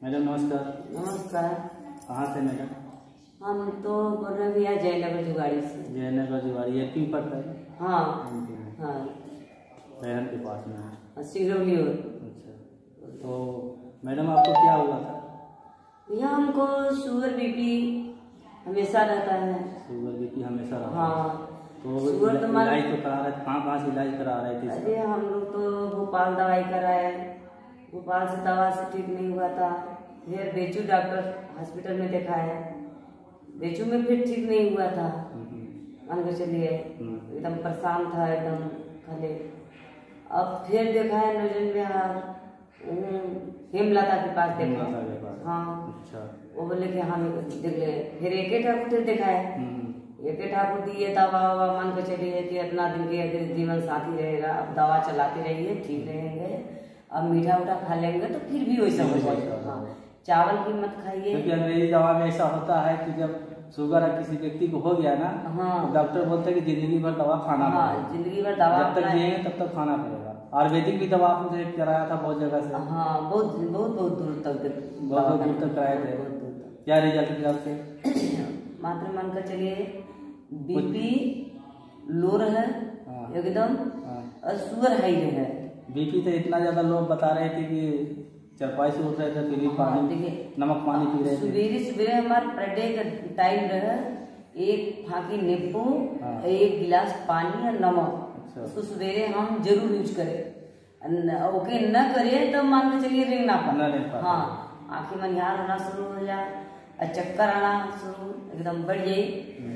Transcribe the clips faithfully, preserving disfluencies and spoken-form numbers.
Madam नमस्कार। नमस्कार। कहाँ से मैडम? हम तो बोल रहे भैया जयनगर जुगाड़ी से। जयनगर जुगाड़ी एम पी पड़ता है? हाँ हाँ, शहर के पास में सिंगरौली। अच्छा, तो मैडम आपको क्या हुआ था? भैया हमको शुगर बीपी हमेशा रहता है। शुगर बीपी हमेशा रहता है? हाँ। तो शुगर तो इलाज तो करा रहे थे? कहाँ कहाँ से इलाज करा रहे थे? अरे हम लोग तो भोपाल दवाई कराए, भोपाल से दवा से ठीक नहीं हुआ था। फिर बेचू डॉक्टर हॉस्पिटल में दिखाया, बेचू में फिर ठीक नहीं हुआ था। मान के चलिए एकदम परेशान था, एकदम खाली। अब फिर देखा है नजन बिहार हेमलता के पास देखा। हाँ। अच्छा। वो बोले कि हम देख ले, फिर एक ही ठाकुर देखा है, एक ही ठाकुर दिए दवा ववा। मान के चलिए कि इतना दिन के जीवन साथी रहेगा, अब दवा चलाते रहिए ठीक रहेंगे। अब मीठा उठा खा लेंगे तो फिर भी वैसा हो जाएगा। हाँ, चावल की मत खाइए, क्योंकि अंग्रेजी दवा में ऐसा होता है कि जब शुगर किसी व्यक्ति को हो गया ना, हाँ, तो डॉक्टर बोलते हैं कि जिंदगी भर दवा खाना हाँ, पड़ेगा। जिंदगी भर दवा जब तक जिएंगे तब तक खाना पड़ेगा। आयुर्वेदिक भी दवा आपने कराया था बहुत जगह से? हाँ, बहुत बहुत बहुत दूर तक बहुत बहुत दूर तक कराए थे। क्या रिजल्ट मिला उससे? मात्र मान कर चलिए बीपी लो रहे एकदम, और शुगर हाई रहे। बीपी तो इतना ज्यादा लोग बता रहे थे कि चरपाई से उठ रहे थे, फिर भी पानी देखिए नमक पानी पी रहे थे। सवेरे सवेरे हमारे पर डे का टाइम रहे, एक फाकी नींबू, एक गिलास पानी और नमक। अच्छा। उसको सवेरे हम जरूर यूज करें। ओके न करे तो मान के चलिए रेंगना पड़ा। हाँ, आंखें मनिहार होना शुरू हो जाए और चक्कर आना शुरू एकदम बढ़ जाये।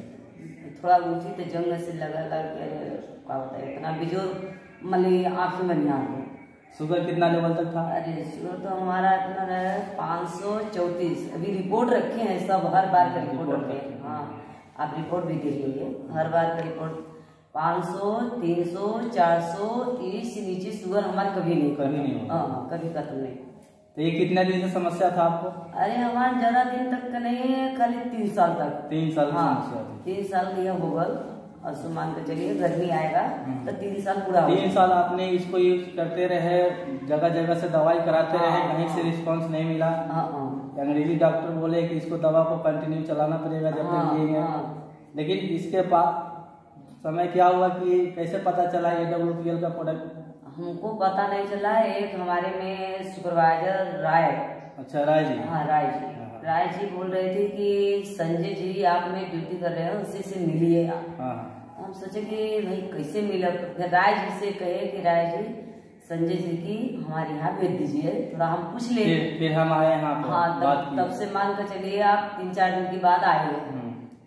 थोड़ा ऊँची तो जंग से लगा लग क्या होता है, इतना बिजोर मतलब आंखें मनिहार हो। शुगर कितना लेवल तक था? अरे शुगर तो हमारा इतना रहा पाँच सौ चौतीस। अभी रिपोर्ट रखे हैं सब, हर बार का रिपोर्ट रखे हैं। हाँ, आप रिपोर्ट भी देख लीजिए, हर बार का रिपोर्ट। पाँच सौ, तीन सौ, चार सौ, इससे नीचे शुगर हमारे कभी नहीं कभी नहीं हाँ, कभी खत्म नहीं। तो ये कितने दिन से समस्या था आपको? अरे हमारे ज्यादा दिन तक का नहीं है, खाली तीन साल तक। तीन साल? हाँ, तीन साल यह होगा। और मान के चलिए गर्मी आएगा तो तीन साल पूरा होगा। तीन साल आपने इसको यूज करते रहे, जगह जगह से दवाई कराते रहे, कहीं से रिस्पांस नहीं मिला। अंग्रेजी डॉक्टर बोले कि इसको दवा को कंटिन्यू चलाना पड़ेगा जब तक जिएंगे। लेकिन इसके बाद समय क्या हुआ कि कैसे पता चला ये डब्ल्यू पी एल का प्रोडक्ट? हमको पता नहीं चला। एक हमारे में सुपरवाइजर राय। अच्छा, राय जी। हाँ, राय जी। राय जी बोल रहे थे कि संजय जी आप में ड्यूटी कर रहे हो, उसी से मिलिए आप। हम सोचे कि भाई कैसे मिला, फिर राय जी से कहे कि राय जी संजय जी की हमारे यहाँ भेज दीजिए, थोड़ा हम पूछ ले। फिर, फिर हम आए यहाँ। हाँ, तब तब से मान कर चलिए आप तीन चार दिन के बाद आए हैं।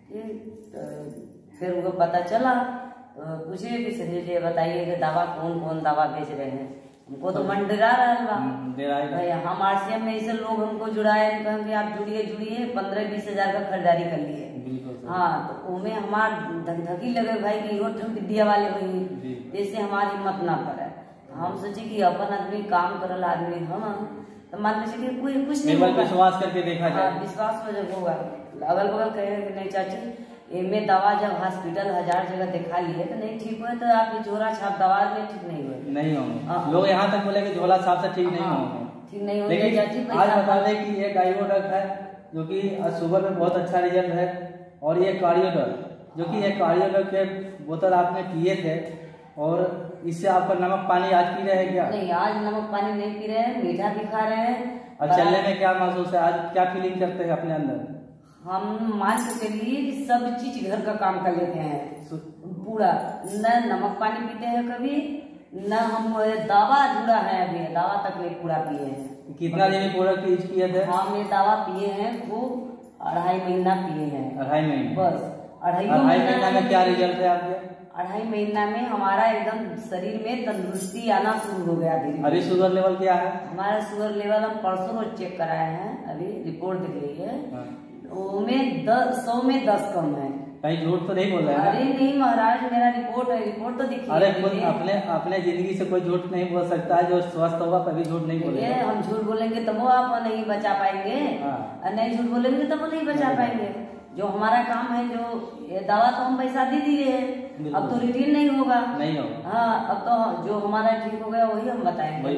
फिर उनको पता चला, पूछिए कि संजय जी बताइए कि दवा कौन कौन दवा बेच रहे हैं। हमको तो मन डरा रहा भाई, हम आरसीएम में ऐसे लोग हमको जुड़ाए, कहेंगे आप जुड़िए जुड़िए, पंद्रह बीस हजार का खरीदारी कर लिए। हाँ, तो उनमें हमार धकधकी लगे भाई कि यो विद्या वाले हुई, जैसे हमारी हिम्मत ना पड़े। हम सोचे कि अपन आदमी काम करल आदमी हम, तो मान के चलिए कोई कुछ नहीं होगा, विश्वास करके देखा जाए। विश्वास हो जब होगा। अगल बगल कहे कि नहीं चाची इनमें दवा जब हॉस्पिटल हजार जगह दिखा लिए तो नहीं ठीक हुए, तो आप ये झोला छाप दवा में ठीक नहीं हुए। नहीं होंगे लोग यहाँ तक बोले कि झोला छाप से ठीक नहीं होंगे, ठीक नहीं होंगे। लेकिन आज बता दें कि ये डाइवोडक है जो कि शुगर में बहुत अच्छा रिजल्ट है, और ये कार्डियोडल जो कि ये कार्डियोडल के बोतल आपने पिए थे, और इससे आपका नमक पानी आज पी रहे हैं क्या? नहीं, आज नमक पानी नहीं पी रहे हैं, मीठा भी खा रहे हैं। और चलने में क्या महसूस है आज, क्या फीलिंग करते हैं अपने अंदर? हम मान के चलिए कि सब चीज घर का काम कर लेते हैं पूरा। न नमक पानी पीते हैं कभी, न हम दवा जुड़ा है, अभी दवा तक नहीं पूरा पिए हैं। कितना दिन प्रोडक्ट यूज किए थे? हम ये दवा पिए हैं खूब, अढ़ाई महीना पिए हैं। अढ़ाई महीने? बस अढ़ाई महीना में क्या रिजल्ट है आपके? अढ़ाई महीना में हमारा एकदम शरीर में तंदुरुस्ती आना शुरू हो गया। अभी शुगर लेवल क्या है हमारा? शुगर लेवल हम परसों रोज चेक कराए हैं, अभी रिपोर्ट दिख रही है, में दस सौ में दस कम है। कहीं झूठ तो नहीं बोल रहे हैं? अरे नहीं महाराज, मेरा रिपोर्ट है, रिपोर्ट तो दिखी। अरे अपने अपने जिंदगी से कोई झूठ नहीं बोल सकता है, जो स्वस्थ होगा कभी झूठ नहीं बोलेगा। हम झूठ बोलेंगे तब वो आप नहीं बचा पाएंगे, और नहीं झूठ बोलेंगे तब वो नहीं बचा पाएंगे। जो हमारा काम है, जो ये दवा तो हम पैसा दे दिए है, अब तो रिटर्न नहीं होगा। नहीं होगा। हाँ, अब तो जो हमारा ठीक हो गया वही हम बताएंगे।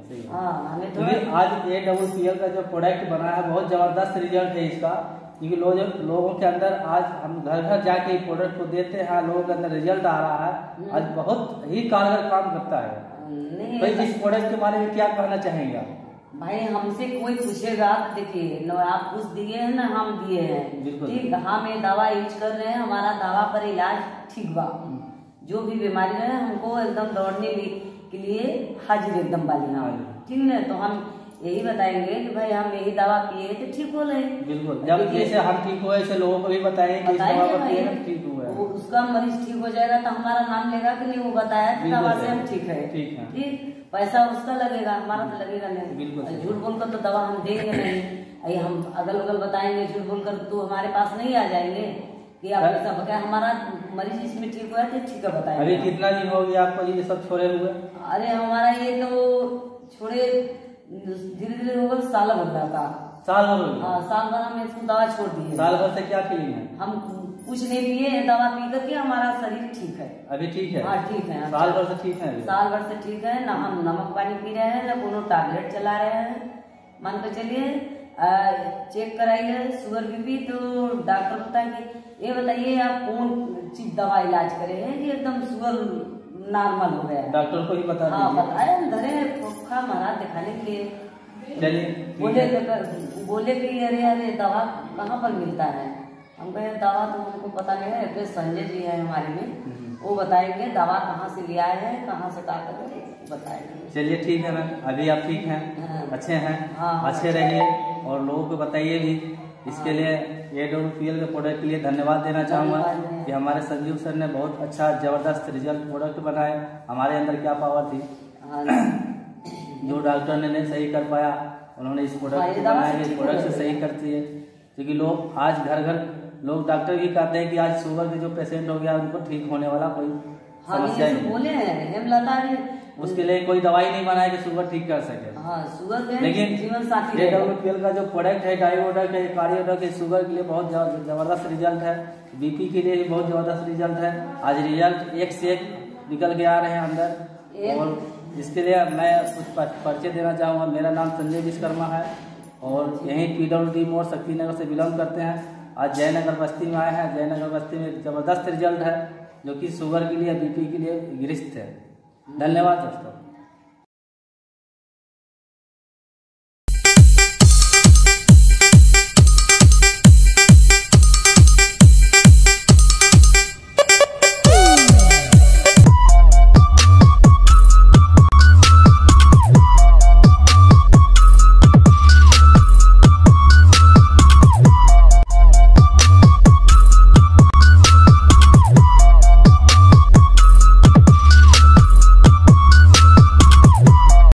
सही है। हाँ हमें तो आज ए डब्ल्यू पी एल का जो प्रोडक्ट बना है बहुत जबरदस्त रिजल्ट है इसका, क्योंकि लोग लोगों के अंदर आज हम घर घर जाके प्रोडक्ट को देते हैं, लोगों के अंदर रिजल्ट आ रहा है, आज बहुत ही कारगर काम करता है। नहीं भाई इस प्रोडक्ट के बारे में क्या कहना चाहेंगे आप? भाई हमसे कोई पूछेगा, देखिए न आप कुछ दिए हैं ना हम दिए हैं, ठीक, हम ये दवा यूज कर रहे हैं, हमारा दवा पर इलाज ठीक बा, जो भी बीमारी है हमको एकदम दौड़ने के लिए हाजिर एकदम वाली हाँ ठीक ना। तो हम यही बताएंगे कि भाई हम यही दवा पिए तो ठीक हो रहे। बिल्कुल, जब जैसे हम ठीक हुए ऐसे लोगों को भी बताएं कि इस दवा को पिए तो ठीक हुआ, वो उसका मरीज ठीक हो जाएगा तो हमारा नाम लेगा कि नहीं, वो बताया कि दवा से हम ठीक है, ठीक है, ठीक, पैसा उसका लगेगा, हमारा तो लगेगा नहीं। झूठ बोलकर तो दवा हम देंगे नहीं, अरे हम अगल बगल बताएंगे झूठ बोलकर तो हमारे पास नहीं आ जाएंगे कि आप ऐसा बताया, हमारा मरीज इसमें ठीक हुआ तो ठीक है बताएंगे। अभी कितना दिन हो गया आपको ये सब छोड़े हुए? अरे हमारा ये तो छोड़े धीरे धीरे होगा, साल भर रहा था। साल भर? हाँ साल भर हम इसको दवा छोड़ दिए। साल भर से क्या फीलिंग है? हम कुछ नहीं पिए, दवा पी करके हमारा शरीर ठीक है अभी। ठीक है? हाँ ठीक है, साल भर से ठीक है? साल भर से ठीक है ना, हम नमक पानी पी रहे हैं ना कोनो टैबलेट चला रहे हैं। मान कर चलिए चेक कराइए शुगर बीपी तो डॉक्टर बताएंगे ये बताइए आप कौन चीज दवा इलाज करे हैं कि एकदम शुगर नॉर्मल हो गया है, डॉक्टर को ही बता हाँ बताए हम धरे खोखा महाराज दिखाने के लिए। चलिए बोले बोले कि अरे अरे दवा कहाँ पर मिलता है, हम कहे दवा तो हमको पता नहीं है, फिर संजय जी है हमारे में, वो बताएंगे दवा कहाँ से लिया है कहाँ से का कर बताएंगे। चलिए ठीक है मैम, अभी आप ठीक हैं? हाँ। अच्छे हैं? हाँ, अच्छे रहिए और लोगों को बताइए भी। इसके लिए ए डब्ल्यू पी एल के प्रोडक्ट के लिए धन्यवाद देना चाहूँगा कि हमारे संजीव सर ने बहुत अच्छा जबरदस्त रिजल्ट प्रोडक्ट बनाए। हमारे अंदर क्या पावर थी जो डॉक्टर ने नहीं सही कर पाया, उन्होंने इस प्रोडक्ट को बनाया, इस प्रोडक्ट से सही करती है। क्योंकि लोग आज घर घर लोग डॉक्टर भी कहते हैं कि आज शुगर के जो पेशेंट हो गया उनको ठीक होने वाला कोई समस्या नहीं बोले हैं, उसके लिए कोई दवाई नहीं बनाए कि शुगर ठीक कर सके। हाँ, शुगर लेकिन जीवन साथी ए डब्ल्यू पी एल का जो प्रोडक्ट है डायोडक है कार्डियोडक है, शुगर के लिए बहुत जबरदस्त रिजल्ट है, बीपी के लिए भी बहुत जबरदस्त रिजल्ट है। आज रिजल्ट एक से एक निकल के आ रहे हैं अंदर। और इसके लिए मैं कुछ परिचय देना चाहूँगा। मेरा नाम संजय विश्वकर्मा है और यहीं पी डब्ल्यू डी मोड़ शक्तिनगर से बिलोंग करते हैं। आज जयनगर बस्ती में आए हैं। जयनगर बस्ती में एक जबरदस्त रिजल्ट है जो कि शुगर के लिए बीपी के लिए गिरस्त है। धन्यवाद दोस्तों।